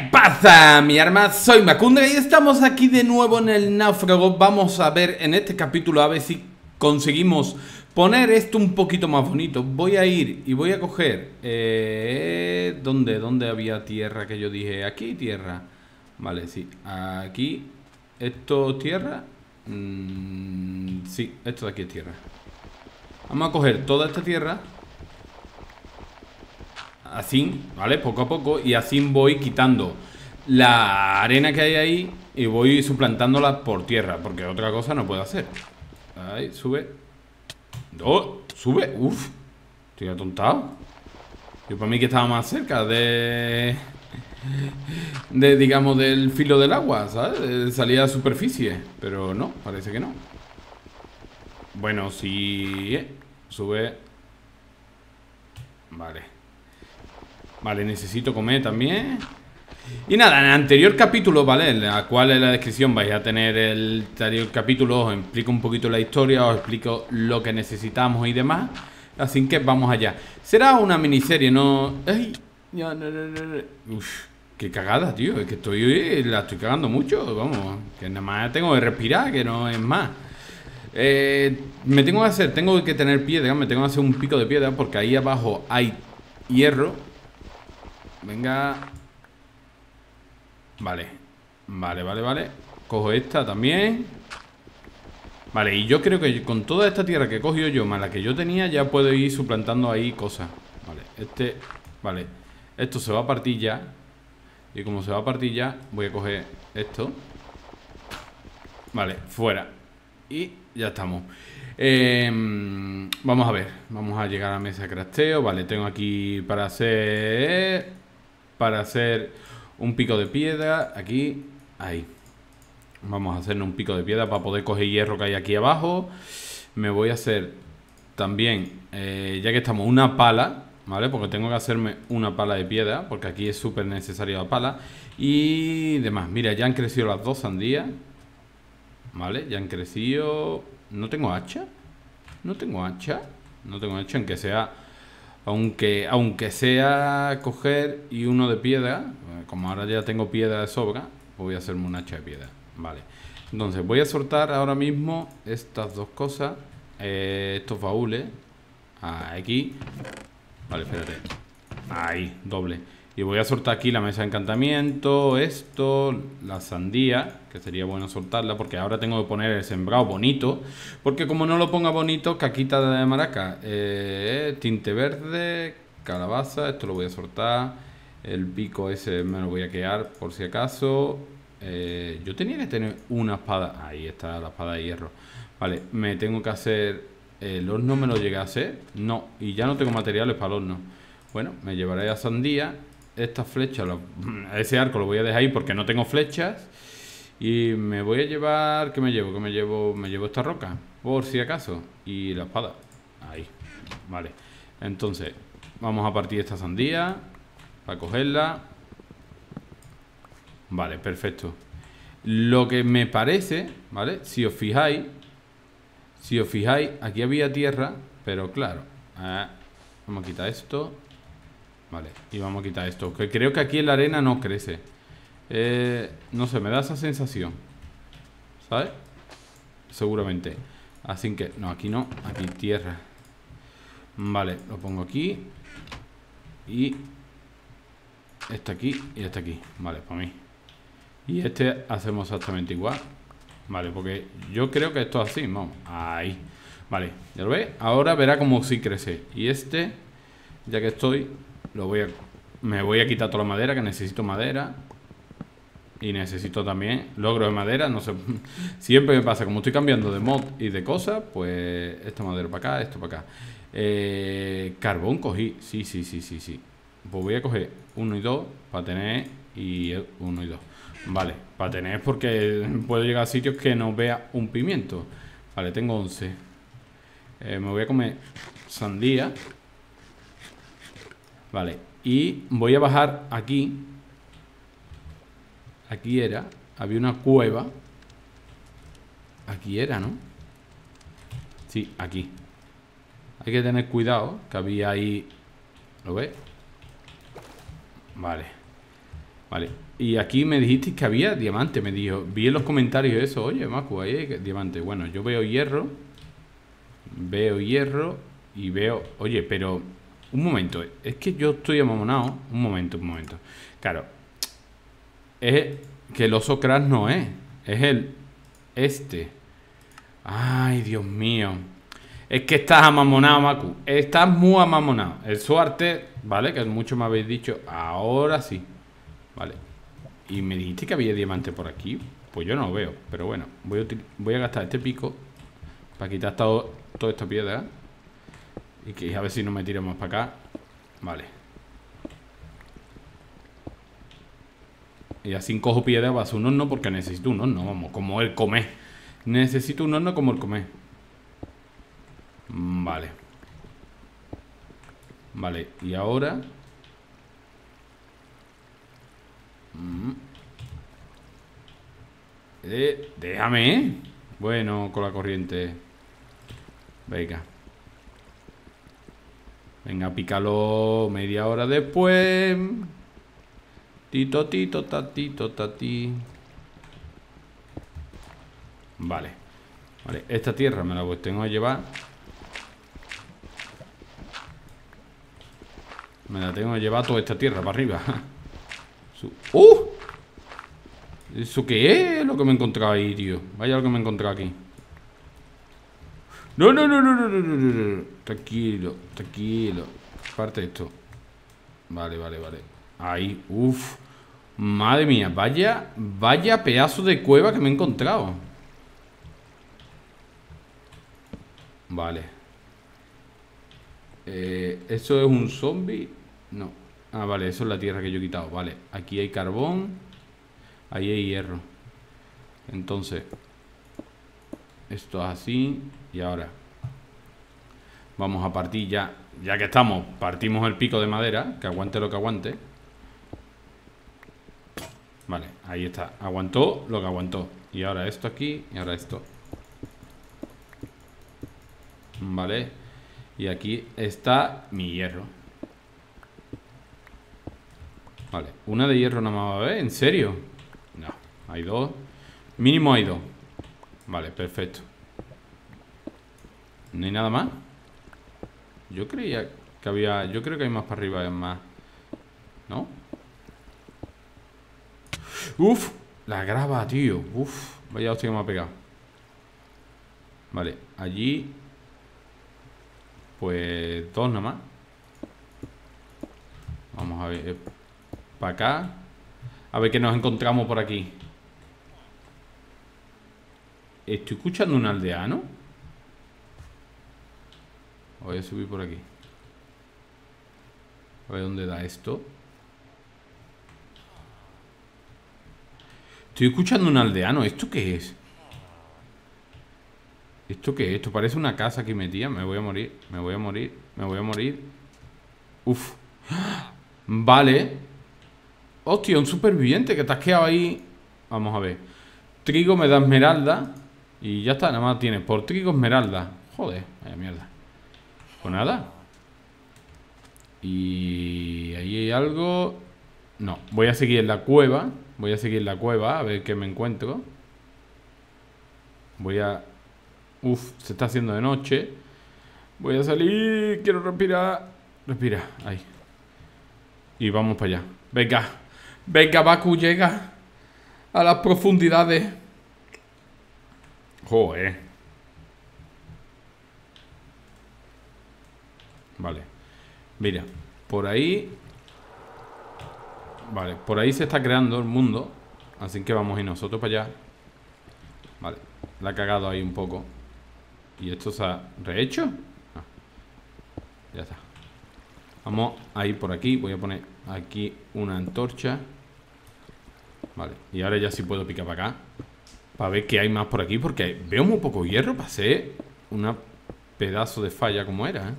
¿Qué pasa, mi arma? Soy Macundra y estamos aquí de nuevo en el náufrago. Vamos a ver en este capítulo a ver si conseguimos poner esto un poquito más bonito. Voy a ir y voy a coger... ¿Dónde había tierra que yo dije? Aquí tierra. Vale, sí. Aquí. ¿Esto es tierra? Sí, esto de aquí es tierra. Vamos a coger toda esta tierra. Así, ¿vale? Poco a poco. Y así voy quitando la arena que hay ahí y voy suplantándola por tierra, porque otra cosa no puedo hacer. Ahí, sube. ¡Oh! ¡Sube! ¡Uf! Estoy atontado. Yo para mí que estaba más cerca digamos, del filo del agua, ¿sabes? De salida a superficie. Pero no, parece que no. Bueno, sí. Sube. Vale, necesito comer también. Y nada, en el anterior capítulo, ¿vale? En la cual en la descripción vais a tener el anterior capítulo. Os explico un poquito la historia, os explico lo que necesitamos y demás. Así que vamos allá. Será una miniserie, ¿no? ¡Ay! Uf, qué cagada, tío. Es que la estoy cagando mucho. Vamos, que nada más tengo que respirar, que no es más. Tengo que tener piedra, me tengo que hacer un pico de piedra porque ahí abajo hay hierro. Venga. Vale. Cojo esta también. Vale, y yo creo que con toda esta tierra que he cogido yo, más la que yo tenía, ya puedo ir suplantando ahí cosas. Vale, esto se va a partir ya. Y como se va a partir ya, voy a coger esto. Vale, fuera. Y ya estamos. Vamos a ver. Vamos a llegar a la mesa de crafteo. Vale, tengo aquí para hacer un pico de piedra. Aquí, ahí. Vamos a hacernos un pico de piedra para poder coger hierro que hay aquí abajo. Me voy a hacer también, ya que estamos, una pala, ¿vale? Porque tengo que hacerme una pala de piedra, porque aquí es súper necesaria la pala. Y demás. Mira, ya han crecido las dos sandías. Vale, ya han crecido. ¿No tengo hacha? No tengo hacha, aunque sea... Aunque sea coger y uno de piedra. Como ahora ya tengo piedra de sobra, pues voy a hacerme un hacha de piedra. Vale, entonces voy a soltar ahora mismo estas dos cosas, estos baúles. Aquí. Vale, espérate. Ahí, doble. Y voy a soltar aquí la mesa de encantamiento. Esto, la sandía, que sería bueno soltarla, porque ahora tengo que poner el sembrado bonito. Porque como no lo ponga bonito, caquita de maraca. Tinte verde, calabaza, esto lo voy a soltar. El pico ese me lo voy a quedar por si acaso. Yo tenía que tener una espada. Ahí está la espada de hierro. Vale, me tengo que hacer... ¿El horno me lo llegué a hacer? No, y ya no tengo materiales para el horno. Bueno, me llevaré a sandía. Estas flechas, ese arco lo voy a dejar ahí porque no tengo flechas. Y me voy a llevar... ¿Qué me llevo? Me llevo esta roca, por si acaso. Y la espada. Ahí. Vale. Entonces, vamos a partir esta sandía para cogerla. Vale, perfecto. Lo que me parece, ¿vale? Si os fijáis, aquí había tierra, pero claro. Vamos a quitar esto. Vale, y vamos a quitar esto, que creo que aquí en la arena no crece. No sé, me da esa sensación, ¿sabes? Seguramente. Así que, no, aquí no, aquí tierra. Vale, lo pongo aquí. Y este aquí y este aquí. Vale, para mí. Y este hacemos exactamente igual. Vale, porque yo creo que esto es así, vamos, ahí. Vale, ¿ya lo veis? Ahora verá como si crece. Y este, ya que estoy... Me voy a quitar toda la madera, que necesito madera. Y necesito también logro de madera. No sé, siempre me pasa, como estoy cambiando de mod y de cosas, pues esta madera para acá, esto para acá. Carbón cogí, sí. Pues voy a coger 1 y 2 para tener. Y 1 y 2. Vale, para tener, porque puedo llegar a sitios que no vea un pimiento. Vale, tengo 11. Me voy a comer sandía. Vale, y voy a bajar aquí. Aquí había una cueva. Aquí era, ¿no? Sí, aquí. Hay que tener cuidado, que había ahí... ¿Lo ves? Vale. Y aquí me dijisteis que había diamante. Me dijo, vi en los comentarios eso. Oye, Macu, ahí hay diamante. Bueno, yo veo hierro. Veo hierro. Y veo... Oye, pero... Un momento. Es que yo estoy amamonado. Un momento. Claro. Es que el oso crash no es. Es el... Este. Ay, Dios mío. Es que estás amamonado, Macu. Estás muy amamonado. El suerte, ¿vale? Que mucho me habéis dicho. Ahora sí. Vale. Y me dijiste que había diamante por aquí. Pues yo no lo veo. Pero bueno, voy a gastar este pico para quitar toda esta piedra. Y que a ver si no me tiro más para acá. Vale. Y así cojo piedra para hacer un horno porque necesito un horno. Vamos, como el comer. Necesito un horno como el comer. Vale. Vale, y ahora... déjame, ¿eh? Bueno, con la corriente. Venga. Venga, pícalo media hora después. Tito, tatito, tati. Vale. Vale, esta tierra me la tengo que llevar. Me la tengo que llevar toda esta tierra para arriba. ¡Uh! ¿Eso qué es lo que me he encontrado ahí, tío? Vaya lo que me he encontrado aquí. No. Tranquilo. Parte esto. Vale. Ahí, uff. Madre mía, vaya pedazo de cueva que me he encontrado. Vale. ¿Eso es un zombie? No. Ah, vale, eso es la tierra que yo he quitado. Vale, aquí hay carbón. Ahí hay hierro. Entonces esto es así. Y ahora vamos a partir ya. Ya que estamos, partimos el pico de madera. Que aguante lo que aguante. Vale, ahí está. Aguantó lo que aguantó. Y ahora esto aquí. Y ahora esto. Vale. Y aquí está mi hierro. Vale, una de hierro nada más va a haber. ¿En serio? No, hay dos. Mínimo hay dos. Vale, perfecto. ¿No hay nada más? Yo creía que había... Yo creo que hay más para arriba, es más. ¿No? Uf, la grava, tío. Uf, vaya hostia que me ha pegado. Vale, allí. Pues dos nada más. Vamos a ver. Para acá. A ver qué nos encontramos por aquí. Estoy escuchando un aldeano. Voy a subir por aquí. A ver dónde da esto. Estoy escuchando un aldeano. ¿Esto qué es? ¿Esto qué es? Esto parece una casa aquí metida. Me voy a morir. Uf. Vale. Hostia, un superviviente que te has quedado ahí. Vamos a ver. Trigo me da esmeralda. Y ya está, nada más tienes. Por trigo esmeralda. Joder, vaya mierda. Pues nada. Y ahí hay algo. No, voy a seguir en la cueva. A ver qué me encuentro. Voy a... Uf, se está haciendo de noche. Voy a salir. Quiero respirar. Respira, ahí. Y vamos para allá. Venga, Baku, llega a las profundidades. Joder. Vale. Mira, por ahí. Vale, por ahí se está creando el mundo. Así que vamos a ir nosotros para allá. Vale, la ha cagado ahí un poco. ¿Y esto se ha rehecho? Ah, ya está. Vamos a ir por aquí. Voy a poner aquí una antorcha. Vale, y ahora ya sí puedo picar para acá. Para ver qué hay más por aquí. Porque veo muy poco hierro para ser una pedazo de falla como era, ¿eh?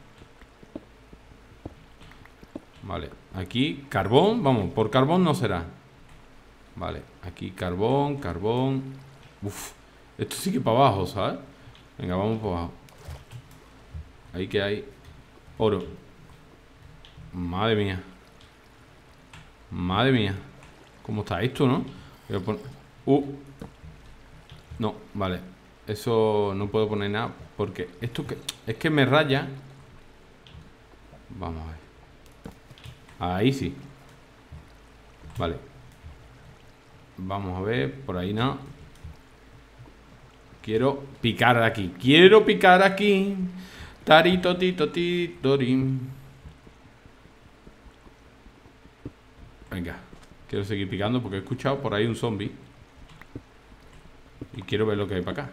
Vale, aquí carbón. Vamos, por carbón no será. Vale, aquí carbón. Uf, esto sí que para abajo, ¿sabes? Venga, vamos para abajo. Ahí que hay oro. Madre mía. ¿Cómo está esto, no? Voy a poner... No, vale. Eso no puedo poner nada. Porque esto que... Es que me raya. Vamos a ver. Ahí sí. Vale. Vamos a ver. Por ahí no. Quiero picar aquí. Quiero picar aquí. Tarito, tito, titorín. Venga. Quiero seguir picando porque he escuchado por ahí un zombie. Y quiero ver lo que hay para acá.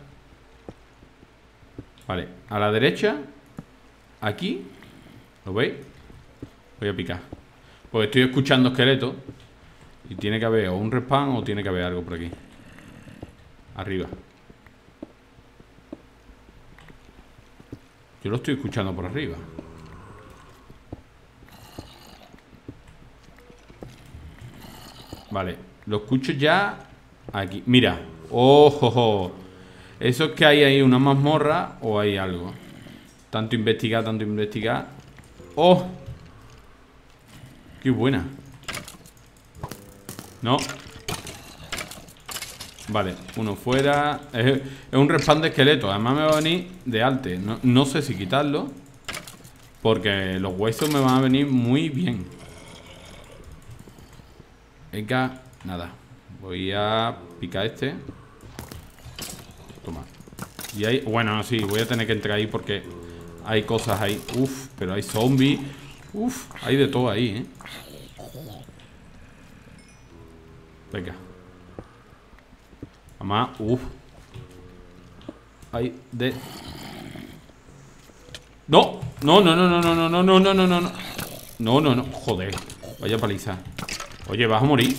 Vale, a la derecha. Aquí. ¿Lo veis? Voy a picar. Porque estoy escuchando esqueletos. Y tiene que haber o un respawn o tiene que haber algo por aquí. Arriba. Yo lo estoy escuchando por arriba. Vale, lo escucho ya aquí. Mira. ¡Oh! Eso es que hay ahí una mazmorra o hay algo. Tanto investigar, tanto investigar. ¡Oh! ¡Qué buena! No. Vale, uno fuera. Es un respawn de esqueleto. Además me va a venir de arte. No sé si quitarlo, porque los huesos me van a venir muy bien. Venga, nada. Voy a picar este. Toma. Y ahí, bueno, sí, voy a tener que entrar ahí porque hay cosas ahí. Uf, pero hay zombies. Uf, hay de todo ahí, ¿eh? Venga. Mamá, uf. Hay de... No, no, no, no, no, no, no, no, no, no, no, no. No, no, no. Joder. Vaya paliza. Oye, ¿vas a morir?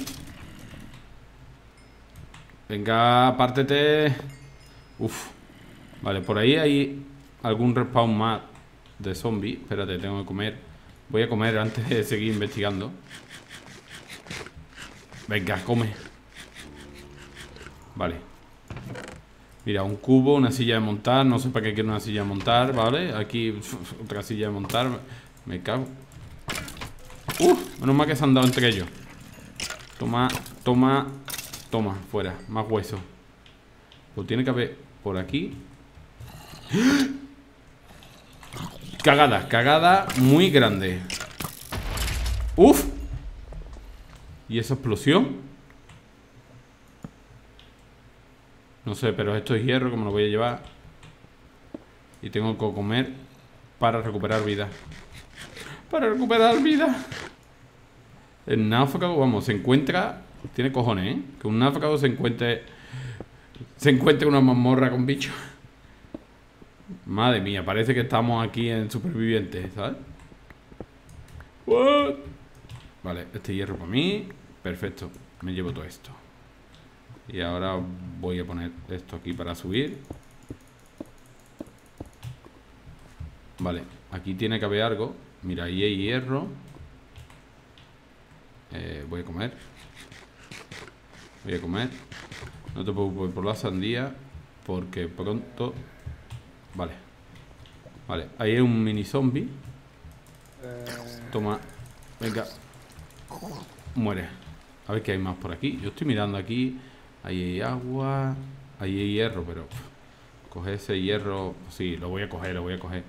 Venga, apártete. Uf. Vale, por ahí hay algún respawn más de zombie. Espérate, tengo que comer. Voy a comer antes de seguir investigando. Venga, come. Vale. Mira, un cubo, una silla de montar. No sé para qué quiero una silla de montar, ¿vale? Aquí otra silla de montar. Me cago. Menos mal que se han dado entre ellos. Toma, toma, toma, fuera. Más hueso. Pues tiene que haber por aquí. Cagada, cagada muy grande. ¡Uf! ¿Y esa explosión? No sé, pero esto es hierro, como lo voy a llevar. Y tengo que comer para recuperar vida. Para recuperar vida. El náufrago, vamos, se encuentra... Tiene cojones, ¿eh? Que un náufrago se encuentre una mazmorra con bichos. Madre mía, parece que estamos aquí en Supervivientes, ¿sabes? What? Vale, este hierro para mí. Perfecto, me llevo todo esto. Y ahora voy a poner esto aquí para subir. Vale, aquí tiene que haber algo. Mira, ahí hay hierro. Voy a comer. Voy a comer. No te preocupes por la sandía, porque pronto... Vale. Vale, ahí hay un mini zombie. Toma. Venga. Muere. A ver qué hay más por aquí. Yo estoy mirando aquí. Ahí hay agua. Ahí hay hierro, pero... Coge ese hierro. Sí, lo voy a coger, lo voy a coger.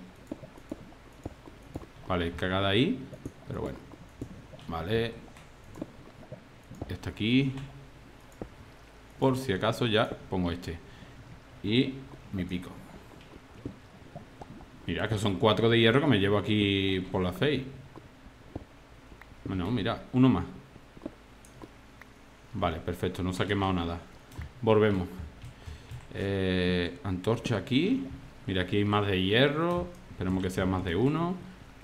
Vale, cagada ahí. Pero bueno. Vale. Este aquí. Por si acaso ya pongo este. Y mi pico. Mira, que son 4 de hierro que me llevo aquí por las 6. Bueno, mira, uno más. Vale, perfecto, no se ha quemado nada. Volvemos. Antorcha aquí. Mira, aquí hay más de hierro. Esperemos que sea más de uno.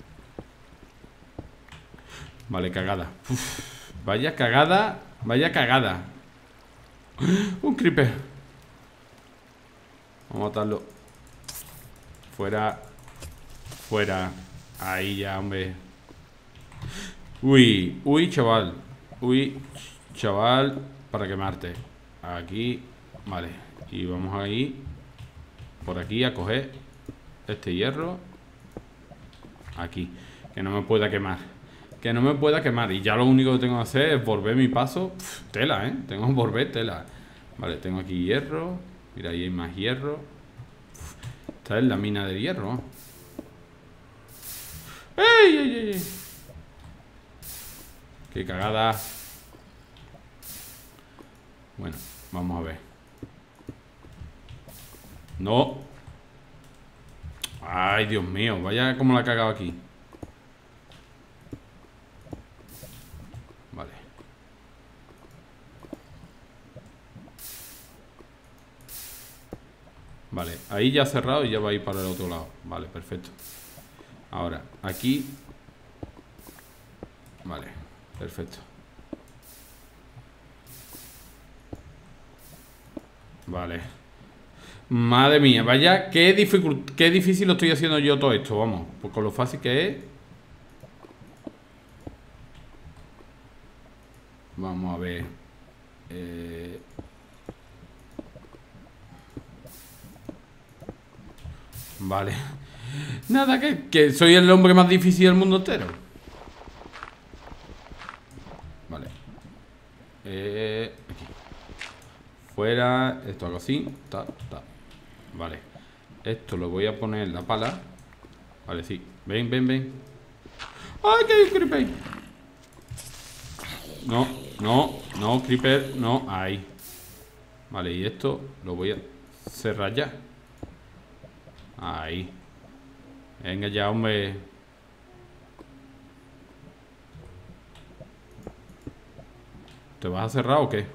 Vale, cagada. Uf, vaya cagada. Vaya cagada. Un creeper. Vamos a matarlo. Fuera. Fuera. Ahí ya, hombre. Uy, uy, chaval. Uy, chaval. Para quemarte. Aquí. Vale. Y vamos ahí. Por aquí a coger este hierro. Aquí. Que no me pueda quemar. Que no me pueda quemar. Y ya lo único que tengo que hacer es volver mi paso. Tela, ¿eh? Tengo que volver tela. Vale, tengo aquí hierro. Mira, ahí hay más hierro. Esta es la mina de hierro. ¡Ey, ey, ey, ey! ¡Qué cagada! Bueno, vamos a ver. ¡No! ¡Ay, Dios mío! Vaya como la he cagado aquí. Vale. Vale, ahí ya ha cerrado y ya va a ir para el otro lado. Vale, perfecto. Ahora, aquí. Vale, perfecto. Vale. Madre mía, vaya, qué difícil lo estoy haciendo yo todo esto, vamos. Pues con lo fácil que es. Vamos a ver. Vale. Nada, que soy el hombre más difícil del mundo entero. Vale. Aquí. Fuera. Esto hago así. Ta, ta. Vale. Esto lo voy a poner en la pala. Vale, sí. Ven, ven, ven. ¡Ay, qué creeper! No, no, no, creeper. No, ahí. Vale, y esto lo voy a cerrar ya. Ahí. Venga ya, hombre. ¿Te vas a cerrar o qué?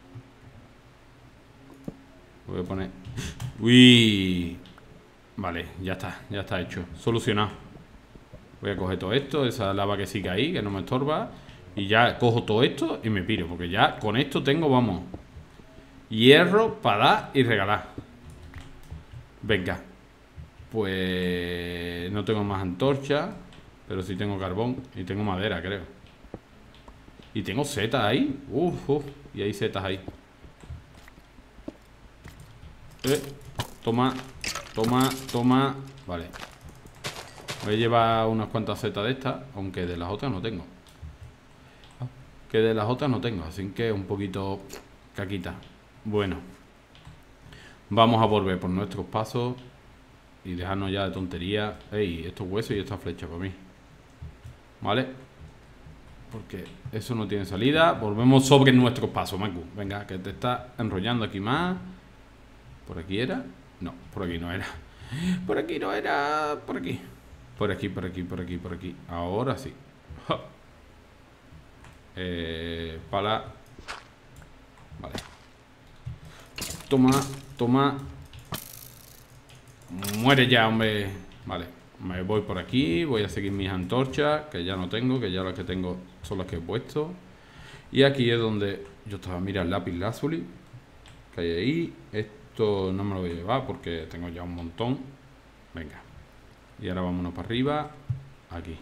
Voy a poner... Uy. Vale, ya está hecho. Solucionado. Voy a coger todo esto, esa lava que sigue ahí, que no me estorba. Y ya cojo todo esto y me piro. Porque ya con esto tengo, vamos, hierro para dar y regalar. Venga. Pues no tengo más antorcha, pero sí tengo carbón y tengo madera, creo. Y tengo setas ahí. Y hay setas ahí. Toma, toma, toma. Vale. Voy a llevar unas cuantas setas de estas, aunque de las otras no tengo. Que de las otras no tengo, así que un poquito caquita. Bueno. Vamos a volver por nuestros pasos y dejarnos ya de tontería. Ey, estos huesos y esta flecha para mí. ¿Vale? Porque eso no tiene salida. Volvemos sobre nuestros pasos, Macu. Venga, que te está enrollando aquí más. ¿Por aquí era? No, por aquí no era. Por aquí no era. Por aquí. Por aquí, por aquí, por aquí, por aquí. Ahora sí. Pala. Vale. Toma, toma. Muere ya, hombre. Vale, me voy por aquí. Voy a seguir mis antorchas, que ya no tengo, que ya las que tengo son las que he puesto. Y aquí es donde yo estaba. Mira el lápiz lazuli que hay ahí. Esto no me lo voy a llevar porque tengo ya un montón. Venga. Y ahora vámonos para arriba. Aquí.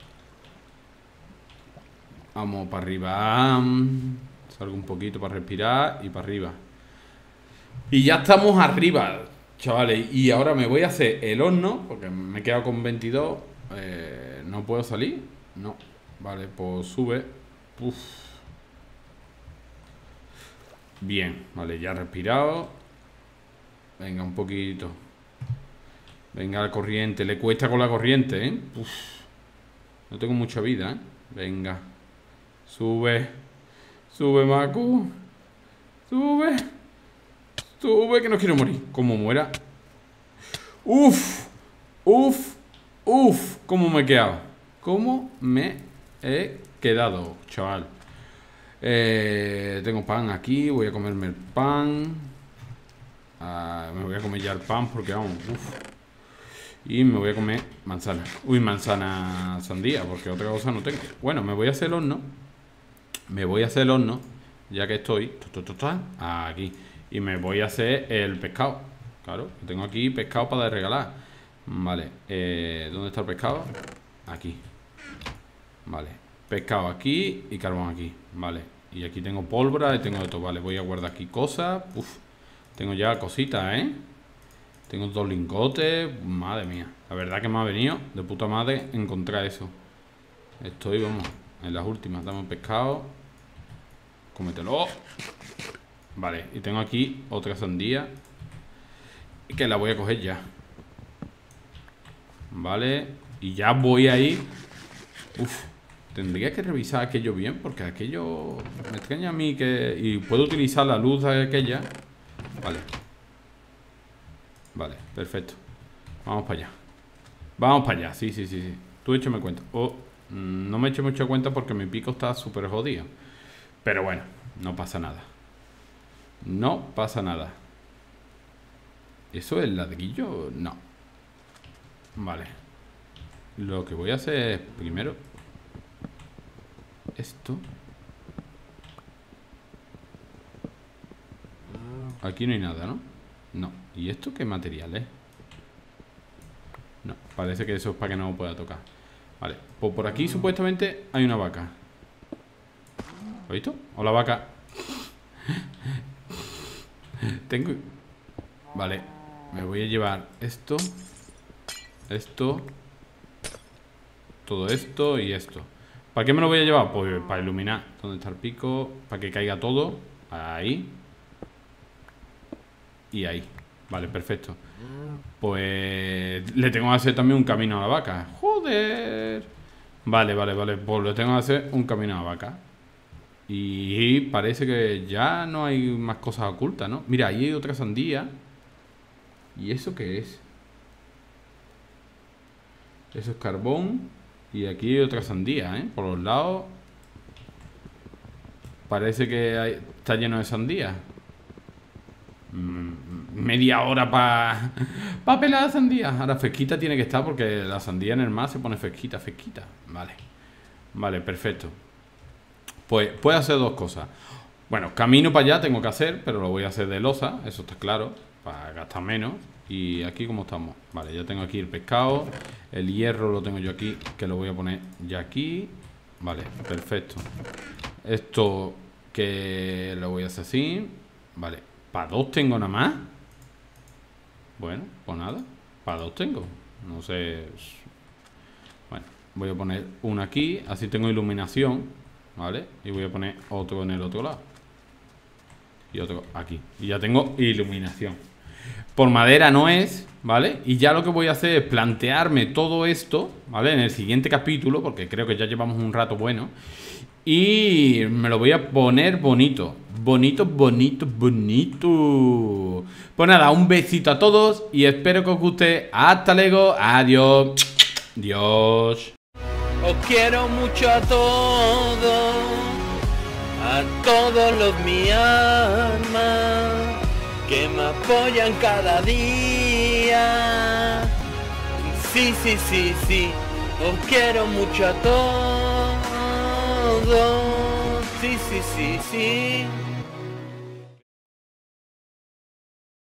Vamos para arriba. Salgo un poquito para respirar y para arriba. Y ya estamos arriba, chavales. Y ahora me voy a hacer el horno, porque me he quedado con 22. No puedo salir. No. Vale, pues sube. Uf. Bien, vale, ya he respirado. Venga, un poquito. Venga, la corriente. Le cuesta con la corriente, ¿eh? Uf. No tengo mucha vida, ¿eh? Venga. Sube. Sube, Macu. Sube. Sube, que no quiero morir. Como muera. Uf. Uf. Uf. ¿Cómo me he quedado? ¿Cómo me he quedado, chaval? Tengo pan aquí. Voy a comerme el pan. Me voy a comer ya el pan porque vamos. Uf. Y me voy a comer manzana. Uy, manzana sandía, porque otra cosa no tengo. Bueno, me voy a hacer el horno. Me voy a hacer el horno, ya que estoy aquí. Y me voy a hacer el pescado. Claro, tengo aquí pescado para regalar. Vale, ¿dónde está el pescado? Aquí. Vale, pescado aquí y carbón aquí. Vale, y aquí tengo pólvora y tengo esto. Vale, voy a guardar aquí cosas. Uf, tengo ya cositas, ¿eh? Tengo 2 lingotes. Madre mía, la verdad que me ha venido de puta madre encontrar eso. Estoy, vamos, En las últimas, dame un pescado. Cómetelo. Vale, y tengo aquí otra sandía que la voy a coger ya. Vale, y ya voy a ir. Uf, tendría que revisar aquello bien, porque aquello me extraña a mí que... Y puedo utilizar la luz de aquella. Vale. Vale, perfecto. Vamos para allá. Vamos para allá, sí, sí, sí, sí. Tú échame cuenta. Oh, no me echo mucho cuenta porque mi pico está súper jodido. Pero bueno, no pasa nada. No pasa nada. ¿Eso es ladrillo? No. Vale. Lo que voy a hacer es primero esto. Aquí no hay nada, ¿no? No. ¿Y esto qué material es? No, parece que eso es para que no lo pueda tocar. Vale, pues por aquí supuestamente hay una vaca. ¿Lo has visto? Hola, vaca. Tengo... Vale, me voy a llevar esto. Esto. Todo esto y esto. ¿Para qué me lo voy a llevar? Pues para iluminar. ¿Dónde está el pico? Para que caiga todo. Ahí. Y ahí. Vale, perfecto. Pues le tengo que hacer también un camino a la vaca. ¡Joder! Vale, vale, vale. Pues le tengo que hacer un camino a la vaca. Y parece que ya no hay más cosas ocultas, ¿no? Mira, ahí hay otra sandía. ¿Y eso qué es? Eso es carbón. Y aquí hay otra sandía, ¿eh? Por los lados parece que está lleno de sandía. Media hora para pelar la sandía. Ahora fresquita tiene que estar porque la sandía en el mar se pone fresquita, fresquita. Vale. Vale, perfecto. Pues puedo hacer dos cosas. Bueno, camino para allá tengo que hacer, pero lo voy a hacer de losa, eso está claro, para gastar menos. Y aquí como estamos. Vale, ya tengo aquí el pescado. El hierro lo tengo yo aquí, que lo voy a poner ya aquí. Vale, perfecto. Esto que lo voy a hacer así. Vale, ¿para dos tengo nada más? Bueno, pues nada, para dos tengo. No sé. Bueno, voy a poner uno aquí, así tengo iluminación. Vale, y voy a poner otro en el otro lado. Y otro aquí. Y ya tengo iluminación. Por madera no es, ¿vale? Y ya lo que voy a hacer es plantearme todo esto, ¿vale? En el siguiente capítulo, porque creo que ya llevamos un rato bueno. Y me lo voy a poner bonito. Bonito, bonito, bonito. Pues nada, un besito a todos y espero que os guste. Hasta luego, adiós. Dios. Os quiero mucho a todos los mi alma, que me apoyan cada día. Sí, sí, sí, sí, os quiero mucho a todos. Sí, sí, sí, sí.